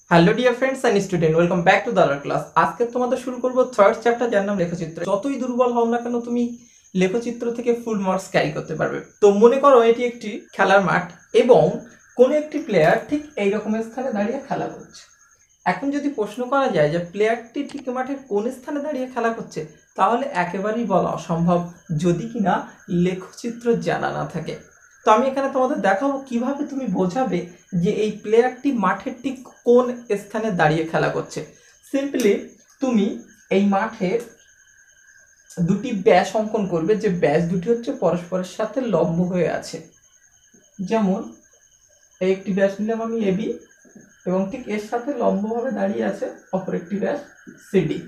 Hello dear friends and student, welcome back to the our class. আজকে তোমাদের শুরু করব থার্ড চ্যাপ্টার, যার নাম লেখচিত্র। যতই দুর্বল হও না কেন, তুমি লেখচিত্র থেকে ফুল মার্কস ক্যারি করতে পারবে। তো মনে করো এটি একটি খেলার মাঠ এবং কোনো একটি প্লেয়ার ঠিক এই রকমের স্থানে দাঁড়িয়ে খেলা করছে। এখন যদি প্রশ্ন করা যায় যে প্লেয়ারটি ঠিক মাঠের কোন স্থানে দাঁড়িয়ে খেলা করছে, তাহলে একেবারেই বলা অসম্ভব যদি কিনা লেখচিত্র জানা না থাকে। তো আমি এখানে তোমাদের দেখাবো কিভাবে তুমি বোঝাবে যে এই প্লেয়ারটি মাঠের ঠিক কোন স্থানে দাঁড়িয়ে খেলা করছে। সিম্পলি তুমি এই মাঠের দুটি ব্যাস অঙ্কন করবে, যে ব্যাস দুটি হচ্ছে পরস্পরের সাথে লম্ব হয়ে আছে। যেমন এই একটি ব্যাস নিলাম আমি এবি, এবং ঠিক এর সাথে লম্বভাবে দাঁড়িয়ে আছে অপর একটি ব্যাস সিডি।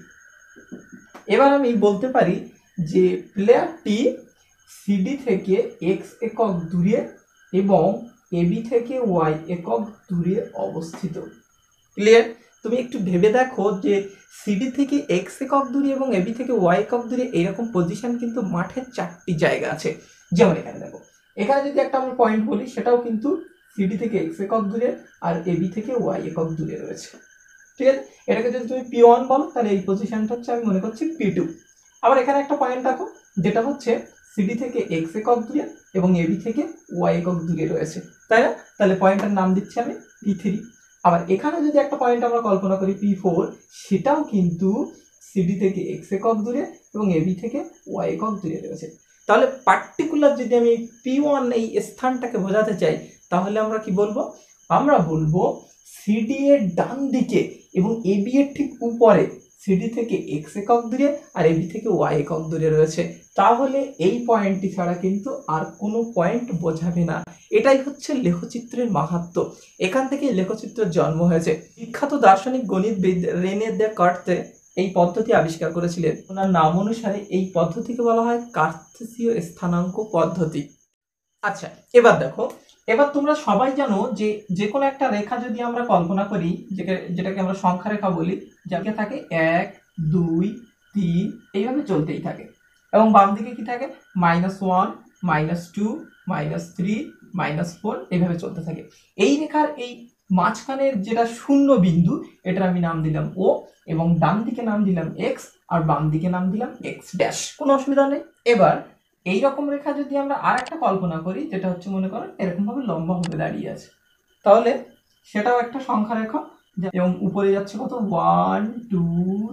এবার আমি বলতে পারি যে প্লেয়ারটি সিডি থেকে এক্স একক দূরে এবং এবি থেকে ওয়াই একক দূরে অবস্থিত। ক্লিয়ার? তুমি একটু ভেবে দেখো যে সিডি থেকে এক্স একক দূরে এবং এবি থেকে ওয়াই একক দূরে এইরকম পজিশন কিন্তু মাঠের চারটি জায়গা আছে। যেমন এখানে দেখো, এখানে যদি একটা আমি পয়েন্ট বলি, সেটাও কিন্তু সিডি থেকে এক্স একক দূরে আর এবি থেকে ওয়াই একক দূরে রয়েছে। ঠিক আছে, এটাকে যদি তুমি পি1 বলো, তাহলে এই পজিশনটা হচ্ছে আমি মনে করছি পি2। আবার এখানে একটা পয়েন্ট রাখো, যেটা হচ্ছে সিডি থেকে এক্স একক দূরে এবং এবি থেকে ওয়াই একক দূরে রয়েছে, তাই না? তাহলে পয়েন্টটার নাম দিচ্ছি আমি পি3। আবার এখানে যদি একটা পয়েন্ট আমরা কল্পনা করি পি4, সেটাও কিন্তু সিডি থেকে এক্স একক দূরে এবং এবি থেকে ওয়াই একক দূরে রয়েছে। তাহলে পার্টিকুলার যদি আমি পি1 এই স্থানটাকে বোঝাতে চাই, তাহলে আমরা কি বলবো? আমরা বলবো সিডি এর ডান দিকে এবং এবি এর ঠিক উপরে সিডি থেকে এক্স একক দূরে আর এবি থেকে ওয়াই একক দূরে রয়েছে। তাহলে এই পয়েন্টটি ছাড়া কিন্তু আর কোনো পয়েন্ট বোঝাবে না। এটাই হচ্ছে লেখচিত্রের মাহাত্ম্য। এখান থেকে লেখচিত্রের জন্ম হয়েছে। বিখ্যাত দার্শনিক গণিতবিদ রেনে দেকার্তে এই পদ্ধতি আবিষ্কার করেছিলেন। ওনার নাম অনুসারে এই পদ্ধতিকে বলা হয় কার্তেসীয় স্থানাঙ্ক পদ্ধতি। আচ্ছা, এবার দেখো, এবার তোমরা সবাই জানো যে যে কোনো একটা রেখা যদি আমরা কল্পনা করি, যেটাকে আমরা সংখ্যা রেখা বলি, যাকে থাকে 1 2 3 এইভাবে চলতেই থাকে, এবং বাম দিকে কি থাকে -1 -2 -3 -4 এইভাবে চলতে থাকে। এই রেখার এই মাঝখানের যেটা শূন্য বিন্দু, এটার আমি নাম দিলাম ও, এবং ডান দিকে নাম দিলাম এক্স আর বাম দিকে নাম দিলাম এক্স ড্যাশ। কোনো অসুবিধা নেই। এবার এইরকম রেখা যদি আমরা আর একটা কল্পনা করি, যেটা হচ্ছে মনে করো এরকম ভাবে লম্বা ভাবে দাঁড়িয়ে আছে, তাহলে সেটাও একটা সংখ্যা রেখা, এবং উপরে যাচ্ছে কত 1 2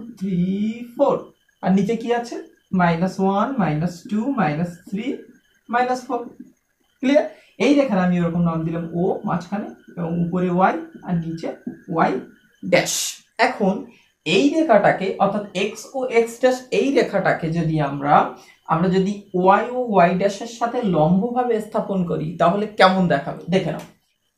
3 4, আর নিচে কি আছে -1 -2 -3 -4। ক্লিয়ার? এই রেখার আমি এরকম নাম দিলাম ও মাঝখানে, এবং উপরে ওয়াই আর নিচে ওয়াই ড্যাশ। এখন এই রেখাটাকে অর্থাৎ এক্স ও এক্স ড্যাশ এই রেখাটাকে যদি আমরা যদি ওয়াই ও ওয়াই ড্যাশের সাথে লম্বভাবে স্থাপন করি, তাহলে কেমন দেখাবে দেখে নাও।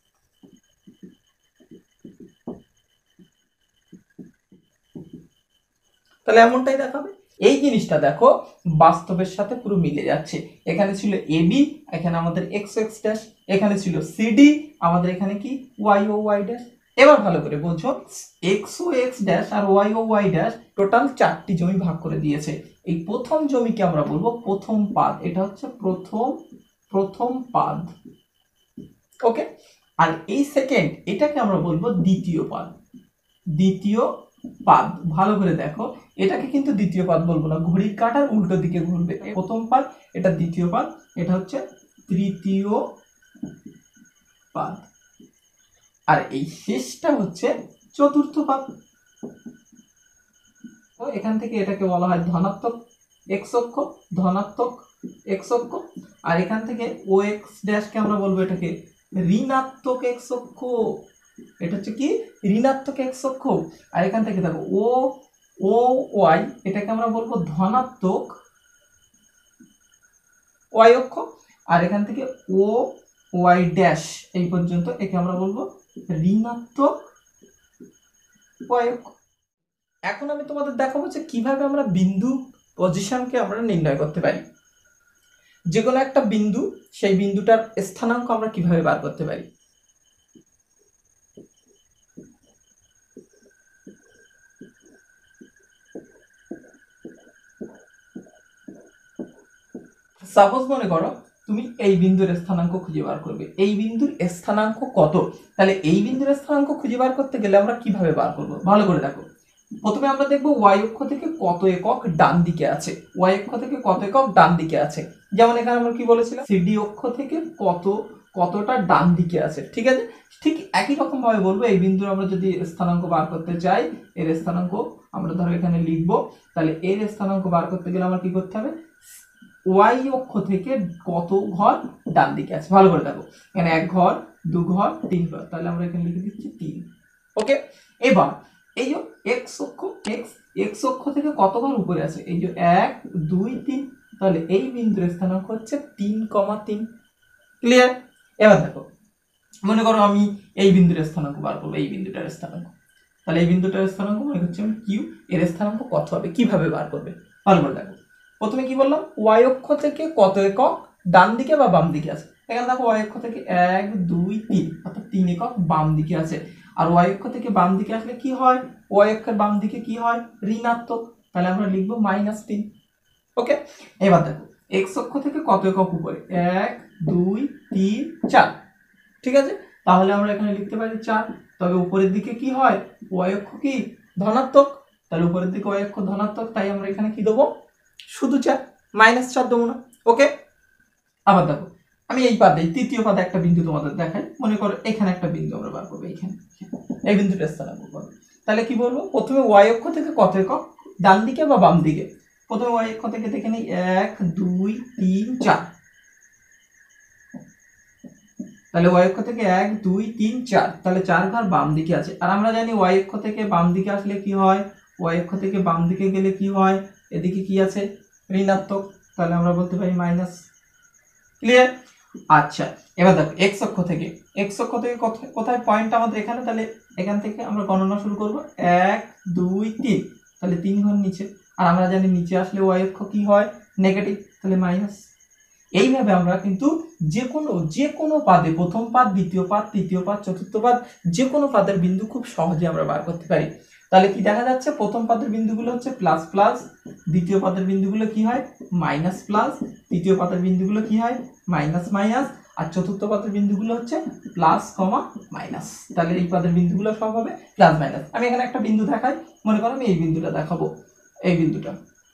তাহলে এমনটাই দেখাবে। এই জিনিসটা দেখো বাস্তবের সাথে পুরো মিলে যাচ্ছে। এখানে ছিল এবি, এখানে আমাদের এক্স এক্স ড্যাশ, এখানে ছিল সিডি, আমাদের এখানে কি ওয়াই ও ওয়াই ড্যাশ। এবার ভালো করে বোঝো, এক্স ও এক্স ড্যাশ আর ওয়াই ও ওয়াই ড্যাশ টোটাল 4টি জমি ভাগ করে দিয়েছে। এই প্রথম জমিকে আমরা বলবো প্রথম পাদ, এটা হচ্ছে প্রথম পাদ। ওকে, আর এই সেকেন্ড এটাকে আমরা বলবো দ্বিতীয় পাদ। দ্বিতীয় পাদ, ভালো করে দেখো, এটাকে কিন্তু দ্বিতীয় পাদ বলবো না, ঘড়ির কাঁটার উল্টো দিকে ঘুরবে। প্রথম পাদ, এটা দ্বিতীয় পাদ, এটা হচ্ছে তৃতীয় পাদ, আর এই শেষটা হচ্ছে চতুর্থ পাদ। তো এখান থেকে এটাকে বলা হয় ধনাত্মক এক্স অক্ষ, ধনাত্মক এক্স অক্ষ, আর এখান থেকে ও এক্স ড্যাশকে আমরা বলবো এটাকে ঋণাত্মক এক্স অক্ষ। এটা হচ্ছে কি ঋণাত্মক এক্স অক্ষ। আর এখান থেকে দেখো ও ও ওয়াই, এটাকে আমরা বলবো ধনাত্মক ওয়াই অক্ষ, আর এখান থেকে ও ওয়াই ড্যাশ এই পর্যন্ত একে আমরা বলবো ঋণাত্মক ওয়াই অক্ষ। এখন আমি তোমাদের দেখাবো যে কিভাবে আমরা বিন্দু পজিশনকে আমরা নির্ণয় করতে পারি। যে কোনো একটা বিন্দু, সেই বিন্দুটার স্থানাঙ্ক আমরা কিভাবে বার করতে পারি। সাপোজ মনে করো তুমি এই বিন্দুর স্থানাঙ্ক খুঁজে বার করবে। এই বিন্দুর স্থানাঙ্ক কত, তাহলে এই বিন্দুর স্থানাঙ্ক খুঁজে বার করতে গেলে আমরা কিভাবে বার করব, ভালো করে দেখো। প্রথমে আমরা দেখব ওয়াই অক্ষ থেকে কত একক ডান দিকে আছে, ওয়াই অক্ষ থেকে কত একক ডান দিকে আছে। যেমন এখানে আমরা কি বলেছিলাম, সিডি অক্ষ থেকে কতটা ডান দিকে আছে, ঠিক আছে। ঠিক একই রকম ভাবে বলবো, এই বিন্দুর আমরা যদি স্থানাঙ্ক বার করতে চাই, এর স্থানাঙ্ক আমরা ধরো এখানে লিখবো, তাহলে এর স্থানাঙ্ক বার করতে গেলে আমার কি করতে হবে, ওয়াই অক্ষ থেকে কত ঘর ডান দিকে আছে, ভালো করে দেখো। এখানে 1 ঘর 2 ঘর 3 ঘর, তাহলে আমরা এখানে লিখে দিচ্ছি 3। ওকে, এবার এই যে এক্স অক্ষ থেকে কত ঘর উপরে আছে, এই যে 1 2 3, তাহলে এই বিন্দুর স্থানাঙ্ক হচ্ছে 3,3। ক্লিয়ার? এবার দেখো, মনে করো আমি এই বিন্দুর স্থানাঙ্ক বার করবো, এই বিন্দুটার স্থানাঙ্ক, তাহলে এই বিন্দুটার স্থানাঙ্ক মনে করছি আমি কিউ, এর স্থানাঙ্ক কত হবে, কিভাবে বার করবে, ভালো করে দেখো। প্রথমে কি বললাম, ওয়াই অক্ষ থেকে কত একক ডান দিকে বা বাম দিকে আছে, এখানে দেখো ওয়াই অক্ষ থেকে 1 2 3 অর্থাৎ 3 একক বাম দিকে আছে। আর ওয়াই অক্ষ থেকে বাম দিকে আসলে কি হয়, ওয়াই অক্ষের বাম দিকে কি হয়, ঋণাত্মক, তাহলে আমরা লিখবো -3। ওকে, এবার দেখো এক্স অক্ষ থেকে কত একক উপরে, 1 2 3 4, ঠিক আছে। তাহলে আমরা এখানে লিখতে পারি 4, তবে উপরের দিকে কি হয়, ওয়াই অক্ষ কি ধনাত্মক, তাহলে উপরের দিকে ওয়াই অক্ষ ধনাত্মক, তাই আমরা এখানে কি দেবো, শুধু 4, -4 দেবো না। ওকে, আবার দেখো আমি এই পাদে তৃতীয় পাদে একটা বিন্দু তোমাদের দেখাই, মনে করো এখানে একটা বিন্দু আমরা বার করবো, এখানে এই বিন্দুটা স্থানাঙ্ক করবো। তাহলে কি বলবো, প্রথমে ওয়াই অক্ষ থেকে কত একক ডান দিকে বা বাম দিকে, প্রথমে ওয়াই অক্ষ থেকে দেখে নিই 1 2 3 4, তাহলে ওয়াই অক্ষ থেকে 1 2 3 4, তাহলে 4 ঘর বাম দিকে আছে। আর আমরা জানি ওয়াই অক্ষ থেকে বাম দিকে আসলে কি হয়, ওয়াই অক্ষ থেকে বাম দিকে গেলে কি হয়, এদিকে কি আছে, ঋণাত্মক, তাহলে আমরা বলতে পারি মাইনাস। ক্লিয়ার? আচ্ছা, এবার দেখো এক্স অক্ষ থেকে কোথায় পয়েন্ট আমাদের এখানে, তাহলে এখান থেকে আমরা গণনা শুরু করব, 1 2 3, তাহলে 3 ঘর নিচে। আর আমরা জানি নিচে আসলে ওয়াই অক্ষ কি হয়, নেগেটিভ, তাহলে মাইনাস। এইভাবে আমরা কিন্তু যে কোনো পাদে, প্রথম পাদ দ্বিতীয় পাদ তৃতীয় পাদ চতুর্থ পাদ, যে কোনো পাদের বিন্দু খুব সহজে আমরা বার করতে পারি। তাহলে কি দেখা যাচ্ছে, প্রথম পাদের বিন্দুগুলো হচ্ছে প্লাস প্লাস, দ্বিতীয় পাদের বিন্দুগুলো কি হয় মাইনাস প্লাস, তৃতীয় পাদের বিন্দুগুলো কি হয় মাইনাস মাইনাস, আর চতুর্থ পাদের বিন্দুগুলো হচ্ছে প্লাস কমা মাইনাস। তাহলে এই পাদের বিন্দুগুলো সব হবে প্লাস মাইনাস। আমি এখানে একটা বিন্দু দেখাই, মনে করো আমি এই বিন্দুটা দেখাবো, এই বিন্দুটা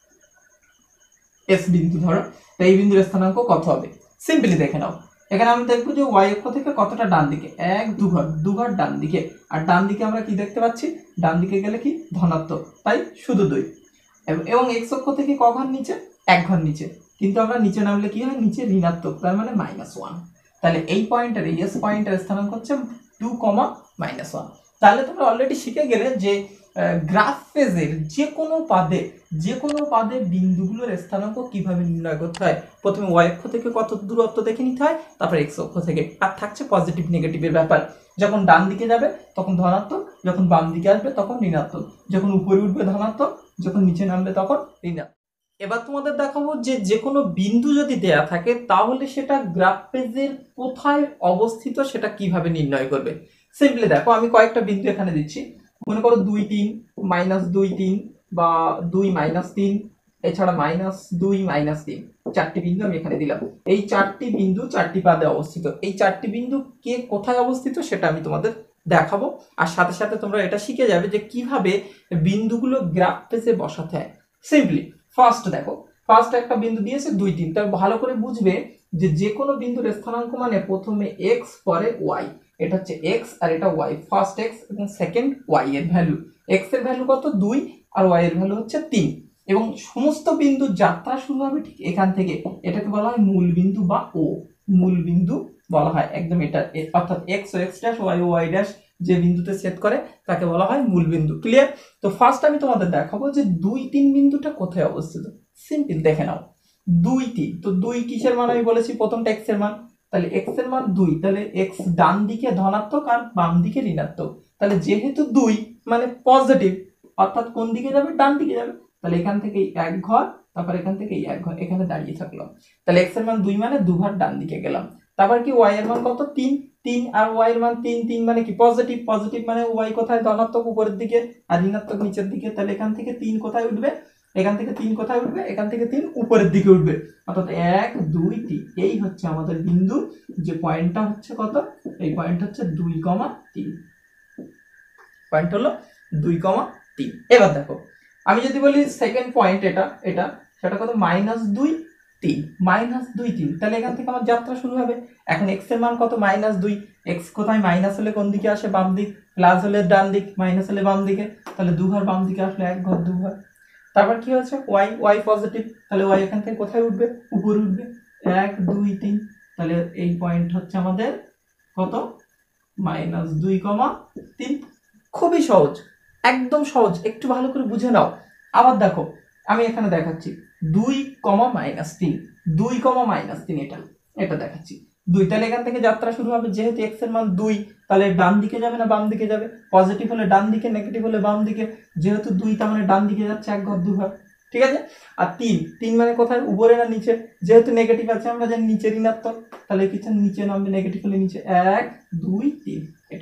এস বিন্দু ধরো, তো এই বিন্দুর স্থানাঙ্ক কত হবে, সিম্পলি দেখে নাও। এখানে আমি দেখবো যে ওয়াই অক্ষ থেকে কতটা ডান দিকে, 1 2 ঘর ডান দিকে। আর ডান দিকে আমরা কি দেখতে পাচ্ছি, ডান দিকে গেলে কি ধনাত্মক, তাই শুধু 2। এবং এক্স অক্ষ থেকে ক ঘর নিচে, 1 ঘর নিচে, কিন্তু আমরা নিচে নামলে কি হয়, নিচে ঋণাত্মক, তার মানে -1। তাহলে এই পয়েন্টের, এই এস পয়েন্টের স্থানাঙ্ক হচ্ছে 2, -1। তাহলে তোমরা অলরেডি শিখে গেলে যে গ্রাফ ফেজের যে কোনো পাদে বিন্দুগুলোর স্থানাঙ্ক কিভাবে নির্ণয় করতে হয়। প্রথমে ওয়াই অক্ষ থেকে কত দূরত্ব দেখে নিতে হয়, তারপর এক্স অক্ষ থেকে, আর থাকছে পজিটিভ নেগেটিভের ব্যাপার। যখন ডান দিকে যাবে তখন ধনাত্মক, যখন বাম দিকে আসবে তখন ঋণাত্মক, যখন উপরে উঠবে ধনাত্মক, যখন নিচে নামবে তখন ঋণাত্মক। এবার তোমাদের দেখাবো যে কোনো বিন্দু যদি দেয়া থাকে তাহলে সেটা গ্রাফ পেজের কোথায় অবস্থিত সেটা কিভাবে নির্ণয় করবে। সিম্পলি দেখো, আমি কয়েকটা বিন্দু এখানে দিচ্ছি, মনে করো 2 3 -2 3 বা 2 -3, এছাড়া -2 -3, 4টি বিন্দু আমি এখানে দিলাম। এই 4টি বিন্দু 4টি পাদে অবস্থিত। এই 4টি বিন্দু কে কোথায় অবস্থিত সেটা আমি তোমাদের দেখাবো, আর সাথে সাথে তোমরা এটা শিখে যাবে যে কিভাবে বিন্দুগুলো গ্রাফ পেজে বসাতে হয়। সিম্পলি ফার্স্ট দেখো, ফার্স্ট একটা বিন্দু দিয়েছে 2 3, তার ভালো করে বুঝবে যে কোনো বিন্দুর স্থানাঙ্ক মানে প্রথমে x পরে y, এটা হচ্ছে x আর এটা y, ফার্স্ট x এবং সেকেন্ড y এর ভ্যালু। x এর ভ্যালু কত 2 আর y এর ভ্যালু হচ্ছে 3, এবং সমস্ত বিন্দুর যাত্রা শুরু হবে ঠিক এখান থেকে। এটাকে বলা হয় মূল বিন্দু বা ও, মূল বিন্দু বলা হয় একদম এটা, অর্থাৎ x ও x ড্যাশ y ও y ড্যাশ যে বিন্দুতে ছেদ করে তাকে বলা হয় মূল বিন্দু। ক্লিয়ার? তো ফার্স্ট আমি তোমাদের দেখাবো যে 2 3 বিন্দুটা কোথায় অবস্থিত। সিম্পল দেখে নাও, 2 3, তো 2 কিসের মান আমি বলেছি, প্রথমটা x এর মান, তাহলে x এর মান 2, তাহলে x ডান দিকে ধনাত্মক আর বাম দিকে ঋণাত্মক, তাহলে যেহেতু 2 মানে পজিটিভ, অর্থাৎ কোন দিকে যাবে, ডান দিকে যাবে, তাহলে এখান থেকে 1 ঘর, তারপর এখান থেকে 1 ঘর এখানে দাঁড়িয়ে থাকলো, তাহলে x এর মান 2 মানে 2 ঘর ডান দিকে গেলাম। তারপর কি y এর মান কত 3 3, আর y এর মান 3 3 মানে কি পজিটিভ, পজিটিভ মানে y কোথায় ধনাত্মক উপরের দিকে আর ঋণাত্মক নিচের দিকে, তাহলে এখান থেকে 3 কোথায় উঠবে, এখান থেকে 3 কোথায় উঠবে, এখান থেকে 3 উপরের দিকে উঠবে, অর্থাৎ 1 2 3 এই হচ্ছে আমাদের বিন্দু, যে পয়েন্টটা হচ্ছে কত, এই পয়েন্ট হচ্ছে 2,3, পয়েন্ট হলো 2,3। এবার দেখো আমি যদি বলি সেকেন্ড পয়েন্ট এটা সেটা কত, -2 3, -2 3, তাহলে এখান থেকে আমার যাত্রা শুরু হবে। এখন x এর মান কত, -2, x কোথায়, মাইনাস হলে কোন দিকে আসে, বাম দিক, প্লাস হলে ডান দিক, মাইনাস হলে বাম দিকে, তাহলে 2 ঘর বাম দিকে আসলে 1 ঘর 2 ঘর। তারপর কি হচ্ছে, y পজিটিভ, তাহলে y এখান থেকে কোথায় উঠবে, উপরে উঠবে, 1 2 3, তাহলে এই পয়েন্ট হচ্ছে আমাদের কত, -2,3। খুবই সহজ, একদম সহজ, একটু ভালো করে বুঝে নাও। আবার দেখো আমি এখানে দেখাচ্ছি 2, -3, 2, -3, এটা দেখাচ্ছি 2, তাহলে এখান থেকে যাত্রা শুরু হবে। যেহেতু x এর মান 2, তাহলে ডান দিকে যাবে না বাম দিকে যাবে, পজিটিভ হলে ডান দিকে, নেগেটিভ হলে বাম দিকে, যেহেতু 2 তার মানে ডান দিকে যাচ্ছে 1 ঘর 2 ঘর, ঠিক আছে। আর 3 মানে কোথায়, উপরে না নিচে, যেহেতু নেগেটিভ আছে আমরা জানি নিচে ঋণাত্মক, তাহলে কিছু নিচে নামবে, নেগেটিভ হলে নিচে, 1 2 3,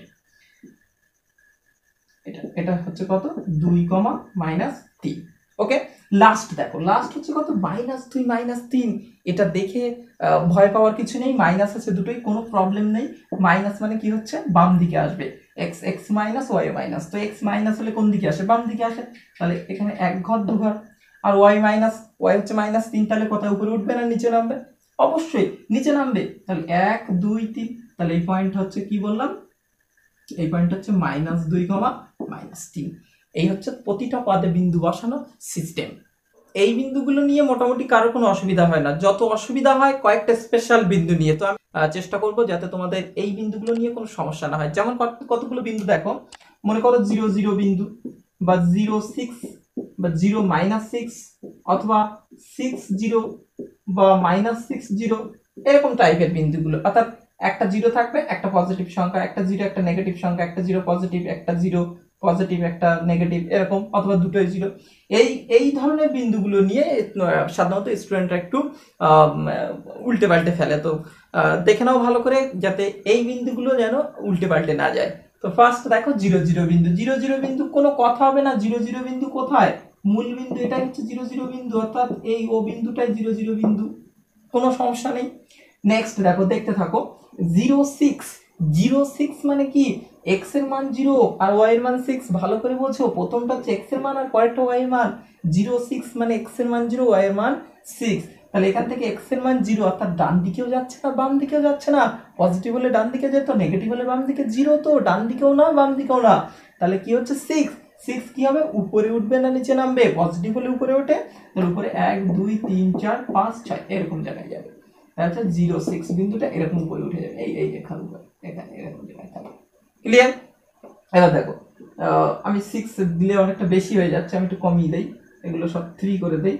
এটা হচ্ছে কত, 2, -3। ওকে, লাস্ট দেখো, লাস্ট হচ্ছে কত, -2 -3। এটা দেখে ভয় পাওয়ার কিছু নেই, মাইনাস আছে দুটোই, কোনো প্রবলেম নেই। মাইনাস মানে কি হচ্ছে, বাম দিকে আসবে, x মাইনাস y মাইনাস, তো x মাইনাস হলে কোন দিকে আসে, বাম দিকে আসে, তাহলে এখানে 1 ঘর 2 ঘর। আর y হচ্ছে -3, তাহলে কোথায়, উপরে উঠবে না নিচে নামবে, অবশ্যই নিচে নামবে, তাহলে 1 2 3, তাহলে এই পয়েন্ট হচ্ছে কি বললাম, এই পয়েন্ট হচ্ছে -2, -3। এই হচ্ছে প্রতিটা পদে বিন্দু বসানো সিস্টেম। এই বিন্দুগুলো নিয়ে মোটামুটি কারো কোনো অসুবিধা হয় না, যত অসুবিধা হয় কয়েকটা স্পেশাল বিন্দু নিয়ে। তো আমি চেষ্টা করব যাতে তোমাদের এই বিন্দুগুলো নিয়ে কোনো সমস্যা না হয়। যেমন কতগুলো বিন্দু দেখো, মনে করো 0 0 বিন্দু, বা 0 6, বা 0 -6, অথবা 6 0, বা -6 0, এরকম টাইপের বিন্দুগুলো। অর্থাৎ একটা 0 থাকবে, একটা পজিটিভ সংখ্যা, একটা 0 একটা নেগেটিভ সংখ্যা, একটা 0 পজিটিভ, একটা 0 পজিটিভ, একটা নেগেটিভ, এরকম, অথবা দুটোই 0। এই ধরনের বিন্দুগুলো নিয়ে সাধারণত স্টুডেন্টরা একটু উল্টে পাল্টে ফেলে। তো দেখে নাও ভালো করে, যাতে এই বিন্দুগুলো যেন উল্টে পাল্টে না যায়। তো ফার্স্ট দেখো 0 0 বিন্দু, 0 0 বিন্দু কোনো কথা হবে না, 0 0 বিন্দু কোথায়, মূল বিন্দু, এটাই হচ্ছে 0 0 বিন্দু, অর্থাৎ এই ও বিন্দুটাই 0 0 বিন্দু, কোনো সমস্যা নেই। নেক্সট দেখো, দেখতে থাকো, 0 6, 0 6 মানে কি, x এর মান 0 আর y এর মান 6, ভালো করে বোঝো, প্রথমটা হচ্ছে x এর মান আর পরেরটা y এর মান। 0 6 মানে x এর মান 0, y এর মান 6, তাহলে এখান থেকে x এর মান 0, অর্থাৎ ডান দিকেও যাচ্ছে না বাম দিকেও যাচ্ছে না, পজিটিভ হলে ডান দিকে যেত, নেগেটিভ হলে বাম দিকে, 0 তো ডান দিকেও না বাম দিকেও না, তাহলে কি হচ্ছে 6 কি হবে, উপরে উঠবে না নিচে নামবে, পজিটিভ হলে উপরে ওঠে, তাহলে উপরে 1 2 3 4 5 6 এরকম জায়গায় যাবে, আচ্ছা 0 6 বিন্দুটা এরকম উপরে উঠে যাবে, এই রেখার উপরে, এখানে এরকম জায়গায় থাকবে। ক্লিয়ার? এবার দেখো আমি 6 দিলে অনেকটা বেশি হয়ে যাচ্ছে, আমি একটু কমিয়ে দেই, এগুলো সব 3 করে দেই।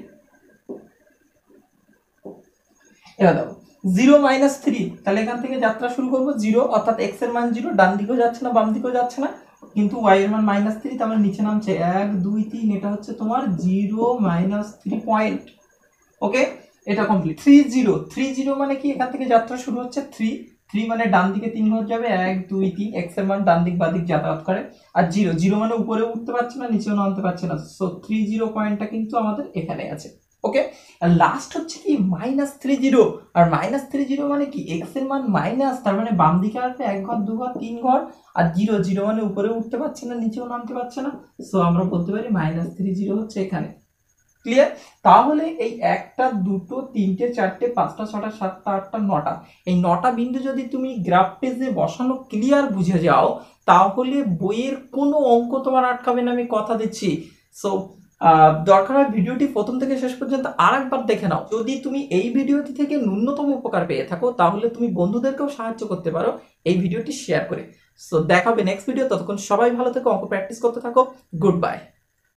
এবার দেখো 0 -3, তাহলে এখান থেকে যাত্রা শুরু করব 0, অর্থাৎ x এর মান 0, ডান দিকেও যাচ্ছে না বাম দিকেও যাচ্ছে না, কিন্তু y এর মান -3, তার মানে নিচে নামছে 1 2 3, এটা হচ্ছে তোমার 0 -3 পয়েন্ট। ওকে, এটা কমপ্লিট। 3 0 মানে কি, এখান থেকে যাত্রা শুরু হচ্ছে 3 মানে ডান দিকে 3 ঘর যাবে, 1 2 3, x এর মান ডান দিক বাম দিক যাতায়াত করে। আর 0 মানে উপরে উঠতে পারছে না নিচেও নামতে পারছে না, সো 3 পয়েন্টটা কিন্তু আমাদের এখানে আছে। ওকে, আর লাস্ট হচ্ছে কি -30, আর -30 মানে কি, x এর মান মাইনাস, তার মানে বাম দিকে আসবে 1 ঘর 2 ঘর 3 ঘর, আর 0 মানে উপরে উঠতে পারছে না নিচেও নামতে পারছে না, সো আমরা বলতে পারি -30 হচ্ছে এখানে। ক্লিয়ার? তাহলে এই 1টা 2টো 3টে 4টে 5টা 6টা 7টা 8টা 9টা, এই 9টা বিন্দু যদি তুমি গ্রাফ পেজে বসানো ক্লিয়ার বুঝে যাও, তাহলে বইয়ের কোনো অঙ্ক তোমার আটকাবে না, আমি কথা দিচ্ছি। সো দরকার হয় ভিডিওটি প্রথম থেকে শেষ পর্যন্ত আরেকবার দেখে নাও। যদি তুমি এই ভিডিওটি থেকে ন্যূনতম উপকার পেয়ে থাকো, তাহলে তুমি বন্ধুদেরকেও সাহায্য করতে পারো এই ভিডিওটি শেয়ার করে। সো দেখাবে নেক্সট ভিডিও, ততক্ষণ সবাই ভালো থেকো, অঙ্ক প্র্যাকটিস করতে থাকো। Good by.